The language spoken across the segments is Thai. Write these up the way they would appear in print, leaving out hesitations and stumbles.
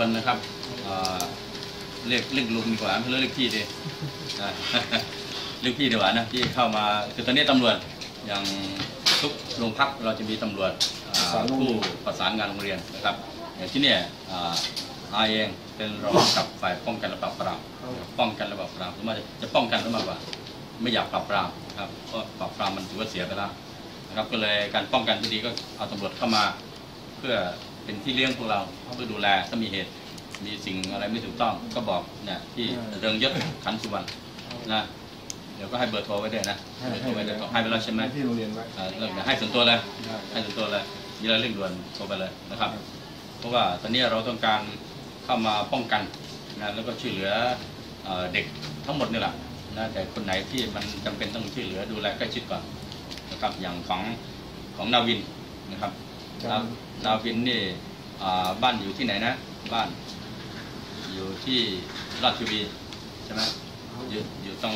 นะครับเรียกลุงดีกว่าไม่เรียกพี่ดีเรียกพี่ดีกว่านะที่เข้ามาคือตอนนี้ตำรวจอย่างทุกโรงพักเราจะมีตำรวจผู้ประสานงานโรงเรียนนะครับอย่างที่เนี่ยอาเองเป็นรองกับฝ่ายป้องกันและปราบปรามป้องกันและปราบปรามมันจะป้องกันมากกว่าไม่อยากปราบปรามครับเพราะปราบปรามมันถือว่าเสียไปแล้วนะครับก็เลยการป้องกันที่ดีก็เอาตำรวจเข้ามาเพื่อเป็นที่เลี้ยงพวกเราเพื่อดูแลถ้ามีเหตุมีสิ่งอะไรไม่ถูกต้องก็บอกเนี่ยที่เรืองยศขันสุวรรณนะเดี๋ยวก็ให้เบอร์โทรไว้ด้วยนะเบอร์โทรไว้ด้วยให้ไปแล้วใช่ไหมที่โรงเรียนไว้ให้ส่วนตัวเลยให้ส่วนตัวเลยมีอะไรเร่งด่วนโทรไปเลยนะครับเพราะว่าตอนนี้เราต้องการเข้ามาป้องกันนะแล้วก็ช่วยเหลือเด็กทั้งหมดนี่แหละนะแต่คนไหนที่มันจำเป็นต้องช่วยเหลือดูแลใกล้ชิดก่อนนะครับอย่างของนาวินนะครับนาวินนี่บ้านอยู่ที่ไหนนะบ้านอยู่ที่ราชบุรีใช่ไหมอยู่ตรง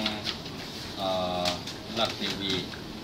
ราชบุรี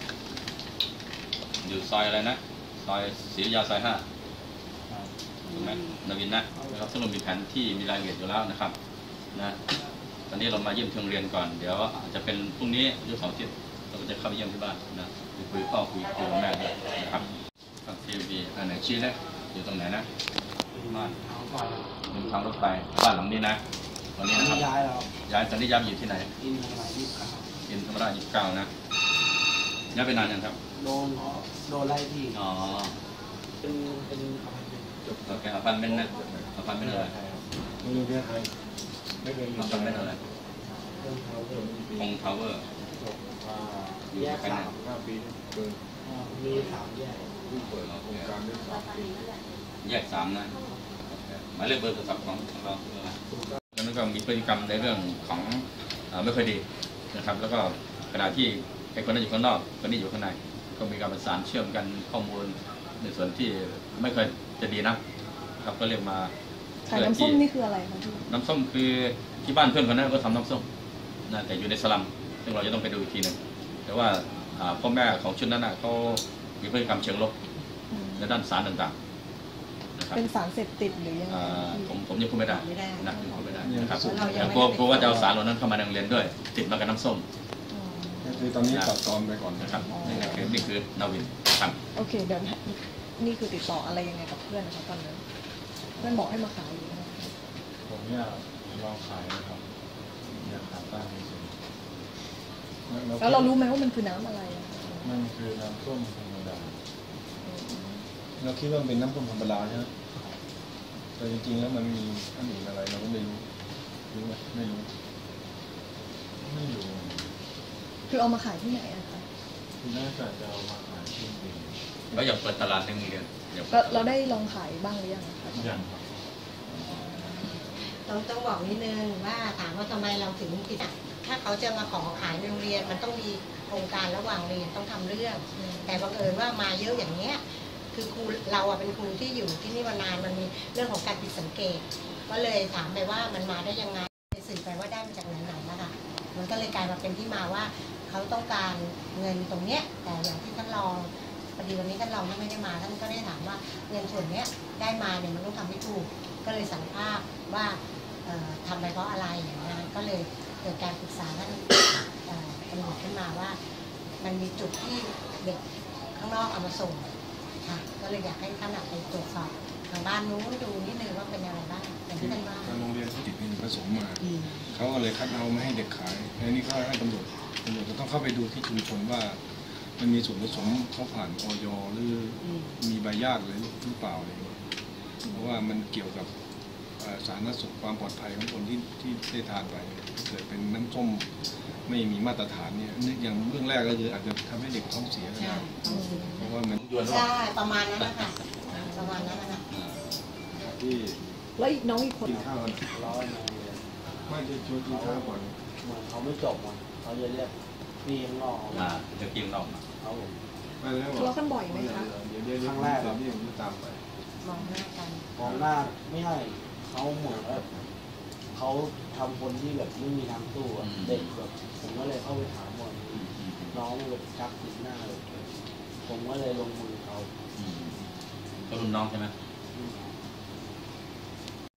อยู่ซอยอะไรนะซอยศรีวิทยาซอย5ถูกไหมนาวินนะครับซึ่งเรามีแผนที่มีรายละเอียดอยู่แล้วนะครับนะตอนนี้เรามาเยี่ยมที่โรงเรียนก่อนเดี๋ยวอาจจะเป็นพรุ่งนี้หรือ2 อาทิตย์เราก็จะเข้าไปเยี่ยมที่บ้านนะคุยพ่อคุยกับแม่ด้วยนะครับทีวีอันไหนชี้นะอยู่ตรงไหนนะบ้านทางรถไฟบ้านหลังนี้นะตอนนี้นะครับย้ายตอนนี้ย้ายอยู่ที่ไหนอินธรรมราช29นะย้ายไปนานยังครับโดนไล่ที่อ๋อเป็นโอเคอพาร์ตเมนต์นะอพาร์ตเมนต์อะไรไม่รู้เรื่องใครไม่เคยอพาร์ตเมนต์อะไรคงทาวเวอร์แยก 5 ปีเกินมี3 แยกผู้เปิดโครงการได้3 ปีแยก3นะหมายเลขเบอร์โทรศัพท์ของเราแล้วก็มีพฤติกรรมในเรื่องของไม่ค่อยดีนะครับแล้วก็ขณะที่ไอ้คนนั้นอยู่ข้างนอกคนนี้อยู่ข้างในก็มีการประสานเชื่อมกันข้อมูลในส่วนที่ไม่เคยจะดีนะครับก็เรียกมาขายน้ำส้มนี่คืออะไรคะพี่น้ำส้มคือที่บ้านเพื่อนคนนั้นก็ทำน้ำส้มนะแต่อยู่ในสลัมซึ่งเราจะต้องไปดูอีกทีหนึ่งแต่ว่าพ่อแม่ของชุดนั้นเขามีพฤติกรรมเชิงลบในด้านสารต่างๆเป็นสารเสพติดหรือยังไงผมยังพูดไม่ได้นะยังพูดไม่ได้นะครับแต่กลัวว่าจะเอาสารเหล่านั้นเข้ามาในโรงเรียนด้วยติดมากับน้ำส้มคือตอนนี้ตัดตอนไปก่อนนะครับนี่คือนาวินครับโอเคเดี๋ยวนี่คือติดต่ออะไรยังไงกับเพื่อนนะครับตอนนั้นเพื่อนบอกให้มาขายอยู่ผมเนี่ยลองขายนะครับอยากขายตั้งจริงแล้วเรารู้ไหมว่ามันคือน้ำอะไรมันคือน้ำส้มธรรมดาเราคิดว่าเป็นน้ำส้มธรรมดาใช่ไหมแต่จริงๆแล้วมันมีอันอื่นอะไรเราก็ไม่รู้ไหมไม่รู้คือเอามาขายที่ไหนอะคะคือน่าจะเอามาขายที่นี่แล้วอยากเปิดตลาดในโรงเรียนเราได้ลองขายบ้างหรือยังคะยังครับเราต้องบอกนิดนึงว่าถามว่าทำไมเราถึงติดถ้าเขาจะมาขอขายในโรงเรียนมันต้องมีโครงการระหว่างเรียนต้องทำเรื่องแต่บังเอิญว่ามาเยอะอย่างเนี้ยคือครูเราเป็นครูที่อยู่ที่นี่มานานมันมีเรื่องของการผิดสังเกตก็เลยถามไปว่ามันมาได้ยังไงสื่อไปว่าได้มาจากไหนนะคะมันก็เลยกลายมาเป็นที่มาว่าเขาต้องการเงินตรงเนี้ยแต่อย่างที่ท่านรองพอดีวันนี้ท่านรองไม่ได้มาท่านก็ได้ถามว่าเงินส่วนเนี้ยได้มาเนี่ยมันต้องทำให้ถูกก็เลยสารภาพว่าทำไปเพราะอะไรอย่างนี้ก็เลยเกิดการปรึกษาท่านตำรวจขึ้นมาว่ามันมีจุดที่เด็กข้างนอกเอามาส่งค่ะก็เลยอยากให้ท่านไปตรวจสอบทางบ้านนู้นดูนิดนึงว่าเป็นอะไรบ้างอย่างที่ท่านว่าโรงเรียนเขาติดเงินผสมมาเขาก็เลยคัดเอาไม่ให้เด็กขายแล้วนี่ก็ให้ตำรวจจะต้องเข้าไปดูที่ชุมชนว่ามันมีส่วนผสมเขาผ่านอย.หรือมีใบญาติหรือเปล่าอะไรเพราะว่ามันเกี่ยวกับสาธารณสุขความปลอดภัยของคนที่ได้ทานไปเกิดเป็นน้ำส้มไม่มีมาตรฐานเนี่ยอย่างเรื่องแรกก็คืออาจจะทำให้เด็กท้องเสียได้เพราะว่ามันใช่ประมาณนั้นนะคะประมาณนั้นนะคะที่แล้วอีกน้องอีกคนกินข้าวกันไม่จะชวนกินข้าวก่อนเขาไม่จบมันเขาจะเรียกพี่ข้างนอกจะกินนอกเขาไม่แล้วทะเลาะกันบ่อยไหมคะครั้งแรกเราที่ผมตามไปมองหน้ากันมองหน้าไม่ให้เขาเหมือนเขาทำคนที่แบบไม่มีทางสู้เด็กแบบผมก็เลยเข้าไปถามว่าน้องแบบชักติดหน้าเลยผมก็เลยลงมือเขาก็รุ่นน้องใช่ไหม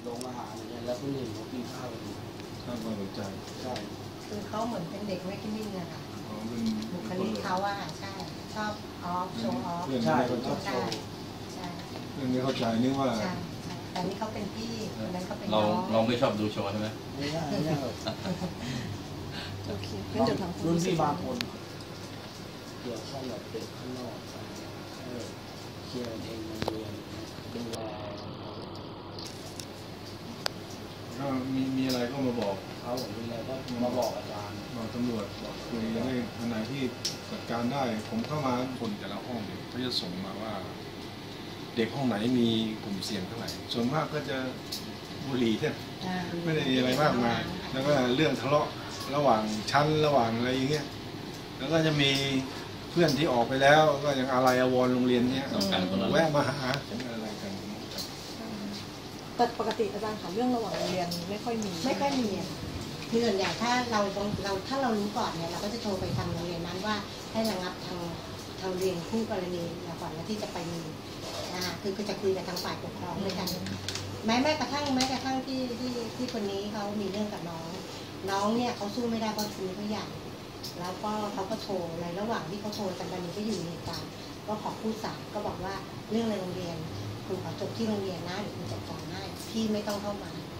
โรงอาหารอย่างเงี้ยแล้วคนอื่นเขากินข้าวกันอยู่สร้างความสนใจใช่คือเขาเหมือนเป็นเด็กไม่กินนิ่งอะค่ะเขาเป็นบุคลิกเขาอะใช่ชอบออฟโชว์ออฟเพื่อนใช่ไม่เข้าใจเขาโชใช่ว์ใช่เรื่องนี้เข้าใจนึกว่าใช่แต่นี่เขาเป็นพี่คนนั้นเขาเป็นเราน้องเราไม่ชอบดูโชว์ใช่ไหมไม่ได้ไม่ได้หรอกโอเคงั้นเดี๋ยวถามความรุ่นรู้สึพี่กบางคนเกี่ยวข้องกับเด็กข้างนอกเคลียร์กันเองในโรงเรียนดูแลก็มีอะไรก็มาบอกเขาผมมีอะไรก็มาบอกอาจารย์บอกตำรวจบอกคุยให้อันไหนที่จัดการได้ ผมเข้ามาคนแต่ละห้องเนี่ยเขาจะส่งมาว่า เด็กห้องไหนมีกลุ่มเสี่ยงเท่าไหร่ส่วนมากก็จะบุหรี่แทบไม่ได้มีอะไรมากมายแล้วก็เรื่องทะเลาะระหว่างชั้นระหว่างอะไรอย่างเงี้ยแล้วก็จะมีเพื่อนที่ออกไปแล้วก็ยังอะไรอาวรณ์โรงเรียนเนี้ยต้องการคนละแวะมาหาอะไรกันแต่ปกติอาจารย์ค่ะเรื่องระหว่างเรียนไม่ค่อยมีไม่ค่อยมีอะคือส่วนใหญ่ถ้าเราถ้าเรารู้ก่อนเนี่ยเราก็จะโทรไปทางโรงเรียนนั้นว่าให้ระงับทางเรียนคู่กรณีเราก่อนแล้วที่จะไปมีคือจะคุยกับทางฝ่ายปกครองด้วยกันแม้กระทั่งที่คนนี้เขามีเรื่องกับน้องเนี่ยเขาสู้ไม่ได้เพราะคือเขาใหญ่แล้วก็เขาก็โทรในระหว่างที่เขาโทรอาจารย์บานีก็อยู่ในเหตุการณ์ก็ขอพูดสั่งก็บอกว่าเรื่องในโรงเรียนคุณขอจบที่โรงเรียนนะเดี๋ยวคุณจัดการให้พี่ไม่ต้องเข้ามา